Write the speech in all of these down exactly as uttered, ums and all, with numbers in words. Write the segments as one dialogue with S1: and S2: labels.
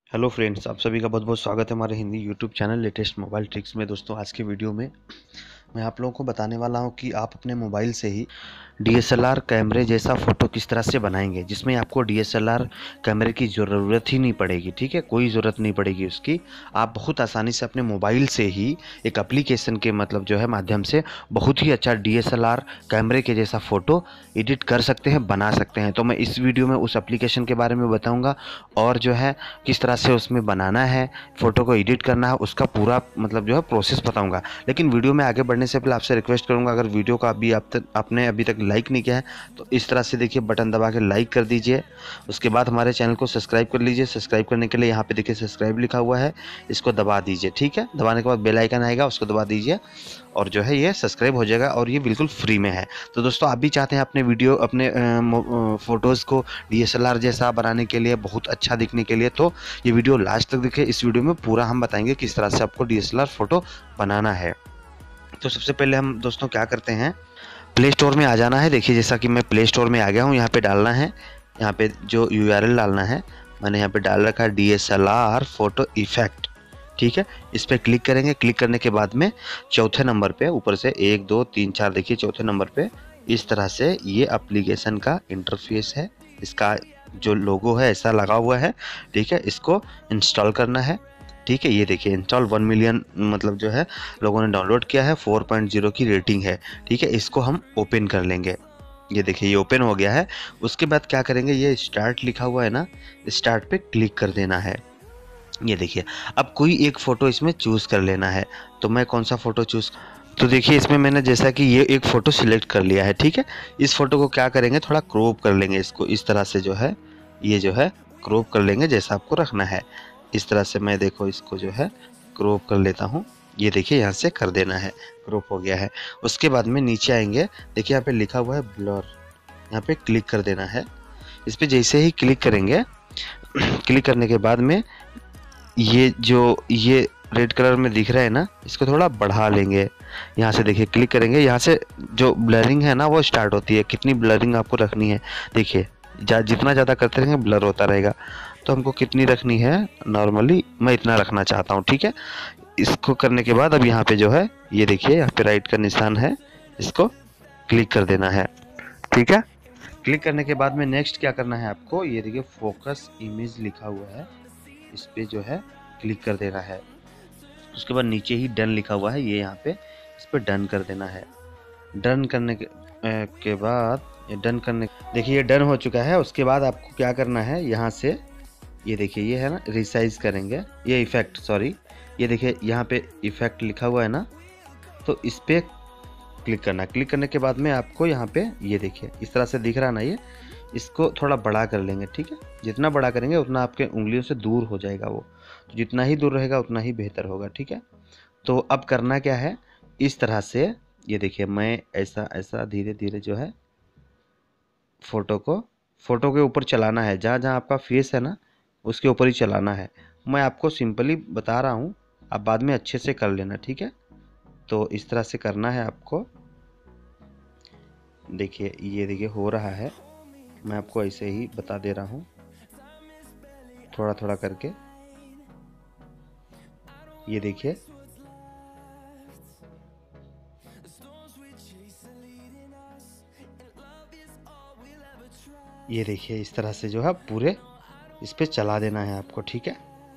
S1: Hello friends, आप सभी का बहुत बहुत स्वागत है हमारे Hindi YouTube channel latest mobile tricks में। दोस्तों, आज के वीडियो में मैं आप लोगों को बताने वाला हूं कि आप अपने मोबाइल से ही डी एस एल आर कैमरे जैसा फ़ोटो किस तरह से बनाएंगे, जिसमें आपको डी एस एल आर कैमरे की ज़रूरत ही नहीं पड़ेगी। ठीक है, कोई ज़रूरत नहीं पड़ेगी उसकी। आप बहुत आसानी से अपने मोबाइल से ही एक एप्लीकेशन के मतलब जो है माध्यम से बहुत ही अच्छा डी एस एल आर कैमरे के जैसा फ़ोटो एडिट कर सकते हैं, बना सकते हैं। तो मैं इस वीडियो में उस एप्लीकेशन के बारे में बताऊँगा और जो है किस तरह से उसमें बनाना है, फ़ोटो को एडिट करना है, उसका पूरा मतलब जो है प्रोसेस बताऊँगा। लेकिन वीडियो में आगे बढ़ने से पहले आपसे रिक्वेस्ट करूँगा, अगर वीडियो को अभी आप तक आपने अभी तक लाइक नहीं किया है तो इस तरह से देखिए बटन दबा के लाइक कर दीजिए। उसके बाद हमारे चैनल को सब्सक्राइब कर लीजिए। सब्सक्राइब करने के लिए यहाँ पे देखिए सब्सक्राइब लिखा हुआ है, इसको दबा दीजिए। ठीक है, दबाने के बाद बेल आइकन आएगा, उसको दबा दीजिए और जो है ये सब्सक्राइब हो जाएगा और ये बिल्कुल फ्री में है। तो दोस्तों, आप भी चाहते हैं अपने वीडियो अपने फ़ोटोज़ को डी एस एल आर जैसा बनाने के लिए, बहुत अच्छा दिखने के लिए, तो ये वीडियो लास्ट तक देखिए। इस वीडियो में पूरा हम बताएंगे किस तरह से आपको D S L R photo बनाना है। तो सबसे पहले हम दोस्तों क्या करते हैं, प्ले स्टोर में आ जाना है। देखिए जैसा कि मैं प्ले स्टोर में आ गया हूँ, यहाँ पे डालना है, यहाँ पे जो यू आर एल डालना है मैंने यहाँ पे डाल रखा है D S L R photo effect. ठीक है, इस पर क्लिक करेंगे। क्लिक करने के बाद में चौथे नंबर पे ऊपर से एक दो तीन चार देखिए चौथे नंबर पे इस तरह से ये एप्लीकेशन का इंटरफेस है, इसका जो लोगो है ऐसा लगा हुआ है। ठीक है, इसको इंस्टॉल करना है। ठीक है, ये देखिए इंस्टॉल वन मिलियन मतलब जो है लोगों ने डाउनलोड किया है, फोर पॉइंट ज़ीरो की रेटिंग है। ठीक है, इसको हम ओपन कर लेंगे। ये देखिए ये ओपन हो गया है। उसके बाद क्या करेंगे, ये स्टार्ट लिखा हुआ है ना, स्टार्ट पे क्लिक कर देना है। ये देखिए अब कोई एक फ़ोटो इसमें चूज़ कर लेना है। तो मैं कौन सा फ़ोटो चूज़, तो देखिए इसमें मैंने जैसा कि ये एक फ़ोटो सिलेक्ट कर लिया है। ठीक है, इस फ़ोटो को क्या करेंगे, थोड़ा क्रॉप कर लेंगे इसको, इस तरह से जो है ये जो है क्रॉप कर लेंगे जैसा आपको रखना है। इस तरह से मैं देखो इसको जो है क्रॉप कर लेता हूँ। ये देखिए यहाँ से कर देना है, क्रॉप हो गया है। उसके बाद में नीचे आएंगे, देखिए यहाँ पे लिखा हुआ है ब्लर, यहाँ पे क्लिक कर देना है। इस पर जैसे ही क्लिक करेंगे क्लिक करने के बाद में ये जो ये रेड कलर में दिख रहा है ना, इसको थोड़ा बढ़ा लेंगे। यहाँ से देखिए क्लिक करेंगे, यहाँ से जो ब्लरिंग है ना वो स्टार्ट होती है। कितनी ब्लरिंग आपको रखनी है, देखिए जितना ज़्यादा करते रहेंगे ब्लर होता रहेगा। तो हमको कितनी रखनी है, नॉर्मली मैं इतना रखना चाहता हूँ। ठीक है, इसको करने के बाद अब यहाँ पे जो है ये देखिए यहाँ पे राइट का निशान है, इसको क्लिक कर देना है। ठीक है, क्लिक करने के बाद में नेक्स्ट क्या करना है आपको, ये देखिए फोकस इमेज लिखा हुआ है, इस पर जो है क्लिक कर देना है। उसके बाद नीचे ही डन लिखा हुआ है, ये यहाँ पे इस पर डन कर देना है। डन करने के, ए, के बाद ये डन करने, देखिए ये डन हो चुका है। उसके बाद आपको क्या करना है, यहाँ से ये देखिए ये है ना रिसाइज करेंगे, ये इफेक्ट सॉरी ये देखिए यहाँ पे इफेक्ट लिखा हुआ है ना, तो इस पर क्लिक करना है। क्लिक करने के बाद में आपको यहाँ पे ये देखिए इस तरह से दिख रहा ना, ये इसको थोड़ा बड़ा कर लेंगे। ठीक है, जितना बड़ा करेंगे उतना आपके उंगलियों से दूर हो जाएगा वो, तो जितना ही दूर रहेगा उतना ही बेहतर होगा। ठीक है, तो अब करना क्या है, इस तरह से ये देखिए मैं ऐसा ऐसा धीरे धीरे जो है फ़ोटो को फ़ोटो के ऊपर चलाना है, जहाँ जहाँ आपका फेस है ना उसके ऊपर ही चलाना है। मैं आपको सिंपली बता रहा हूँ, आप बाद में अच्छे से कर लेना। ठीक है, तो इस तरह से करना है आपको। देखिए ये देखिए हो रहा है, मैं आपको ऐसे ही बता दे रहा हूँ थोड़ा थोड़ा करके। ये देखिए ये देखिए इस तरह से जो है पूरे इस पे चला देना है आपको। ठीक है,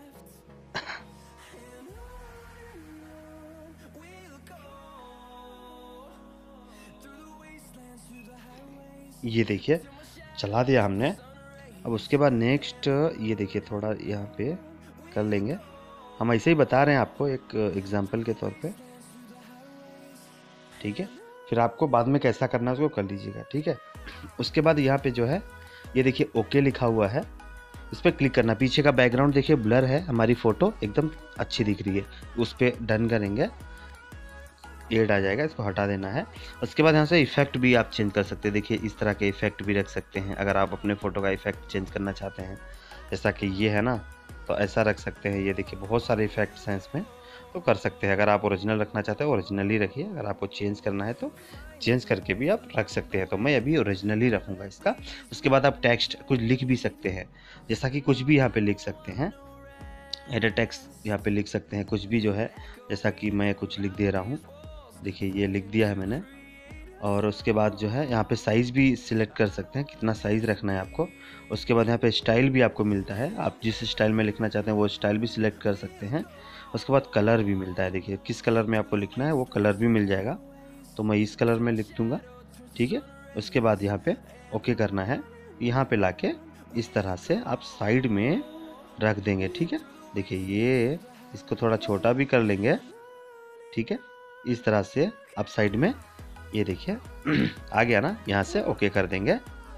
S1: ये देखिए चला दिया हमने। अब उसके बाद नेक्स्ट ये देखिए थोड़ा यहाँ पे कर लेंगे, हम ऐसे ही बता रहे हैं आपको एक एग्जांपल के तौर पे। ठीक है, फिर आपको बाद में कैसा करना है उसको कर लीजिएगा। ठीक है, उसके बाद यहाँ पे जो है ये देखिए ओके लिखा हुआ है, इस पर क्लिक करना। पीछे का बैकग्राउंड देखिए ब्लर है, हमारी फ़ोटो एकदम अच्छी दिख रही है, उस पर डन करेंगे, एड आ जाएगा, इसको हटा देना है। उसके बाद यहाँ से इफेक्ट भी आप चेंज कर सकते हैं। देखिए इस तरह के इफेक्ट भी रख सकते हैं अगर आप अपने फ़ोटो का इफेक्ट चेंज करना चाहते हैं, जैसा कि ये है ना, तो ऐसा रख सकते हैं। ये देखिए बहुत सारे इफेक्ट्स हैं इसमें, तो कर सकते हैं। अगर आप ओरिजिनल रखना चाहते हैं ओरिजिनल ही रखिए, अगर आपको चेंज करना है तो चेंज करके भी आप रख सकते हैं। तो मैं अभी ओरिजिनल ही रखूँगा इसका। उसके बाद आप टेक्स्ट कुछ लिख भी सकते हैं, जैसा कि कुछ भी यहाँ पे लिख सकते हैं। एडिट टेक्स्ट यहाँ पे लिख सकते हैं कुछ भी जो है, जैसा कि मैं कुछ लिख दे रहा हूँ। देखिए ये लिख दिया है मैंने। और उसके बाद जो है यहाँ पे साइज़ भी सिलेक्ट कर सकते हैं, कितना साइज़ रखना है आपको। उसके बाद यहाँ पे स्टाइल भी आपको मिलता है, आप जिस स्टाइल में लिखना चाहते हैं वो स्टाइल भी सिलेक्ट कर सकते हैं। उसके बाद कलर भी मिलता है, देखिए किस कलर में आपको लिखना है वो कलर भी मिल जाएगा। तो मैं इस कलर में लिख दूँगा, ठीक है। उसके बाद यहाँ पे ओके करना है। यहाँ पे लाके इस तरह से आप साइड में रख देंगे, ठीक है। देखिए ये इसको थोड़ा छोटा भी कर लेंगे, ठीक है। इस तरह से आप साइड में, ये देखिए आ गया ना, यहाँ से ओके कर देंगे।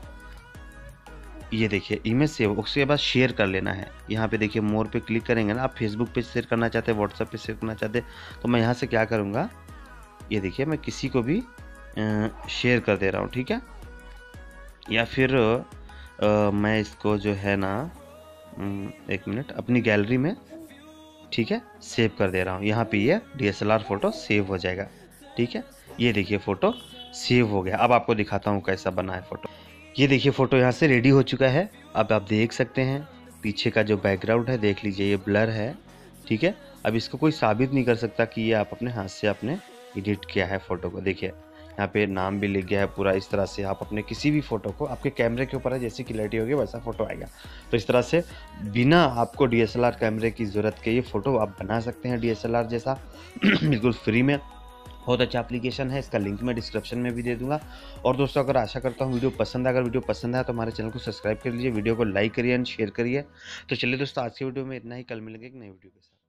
S1: ये देखिए इमेज सेव, उसके बाद शेयर कर लेना है। यहाँ पे देखिए मोर पे क्लिक करेंगे ना, आप फेसबुक पे शेयर करना चाहते हैं, व्हाट्सएप पे शेयर करना चाहते हैं, तो मैं यहाँ से क्या करूँगा, ये देखिए मैं किसी को भी शेयर कर दे रहा हूँ, ठीक है। या फिर आ, मैं इसको जो है ना एक मिनट अपनी गैलरी में, ठीक है, सेव कर दे रहा हूँ। यहाँ पे ये D S L R photo save हो जाएगा, ठीक है। ये देखिए फ़ोटो सेव हो गया। अब आपको दिखाता हूँ कैसा बना है फ़ोटो। ये देखिए फ़ोटो यहाँ से रेडी हो चुका है। अब आप देख सकते हैं पीछे का जो बैकग्राउंड है, देख लीजिए ये ब्लर है, ठीक है। अब इसको कोई साबित नहीं कर सकता कि ये आप अपने हाथ से आपने एडिट किया है फ़ोटो को। देखिए यहाँ पे नाम भी लिख गया है पूरा। इस तरह से आप अपने किसी भी फ़ोटो को, आपके कैमरे के ऊपर है, जैसी क्लैरिटी होगी वैसा फ़ोटो आएगा। तो इस तरह से बिना आपको डी एस एल आर कैमरे की ज़रूरत के ये फ़ोटो आप बना सकते हैं डी एस एल आर जैसा बिल्कुल फ्री में। बहुत अच्छा एप्लीकेशन है, इसका लिंक मैं डिस्क्रिप्शन में भी दे दूंगा। और दोस्तों अगर आशा करता हूँ वीडियो पसंद है, अगर वीडियो पसंद है तो हमारे चैनल को सब्सक्राइब कर लीजिए, वीडियो को लाइक करिए एंड शेयर करिए। तो चलिए दोस्तों आज की वीडियो में इतना ही, कल मिलेंगे एक नई वीडियो के साथ।